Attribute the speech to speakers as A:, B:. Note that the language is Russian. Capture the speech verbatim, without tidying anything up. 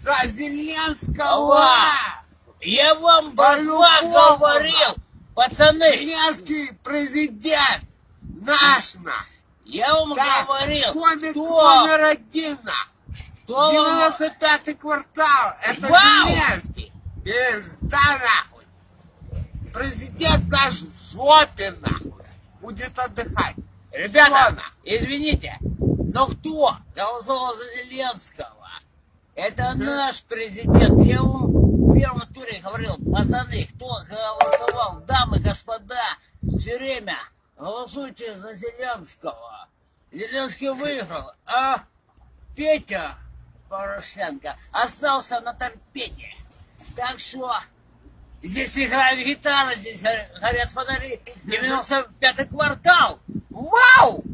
A: за Зеленского!
B: Я вам, братва, говорил, пацаны!
A: Зеленский президент! Наш, нах!
B: Я вам
A: да,
B: говорил,
A: комик
B: кто?
A: номер один, нах! девяносто пятый квартал, это
B: Вау!
A: Зеленский! Пизда, нахуй! Президент наш в жопе, нахуй! Будет отдыхать!
B: Ребята, извините, но кто голосовал за Зеленского? Это наш президент. Я вам в первом туре говорил, пацаны, кто голосовал, дамы, господа, все время голосуйте за Зеленского. Зеленский выиграл, а Петя Порошенко остался на торпеде. Так что здесь играет гитара, здесь горят фонари. девяносто пятый квартал. Вау!